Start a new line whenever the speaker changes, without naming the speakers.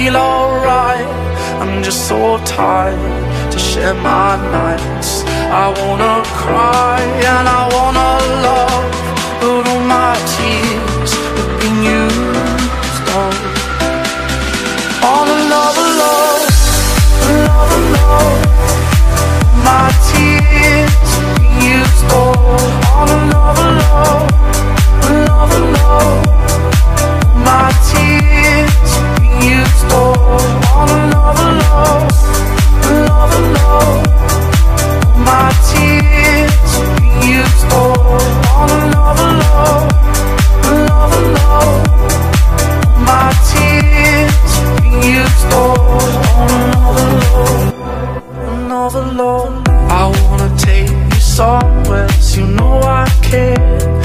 feel alright. I'm just so tired to share my nights. I wanna cry and I wanna love, but all my tears have been used up. On another love, another love. My tears have been used up. On another love, another love. My tears have been used up. On another love, another love. My tears have been used up. On another love, another love. My tears have been used up. On another love, another love. I wanna take you somewhere, so you know I care.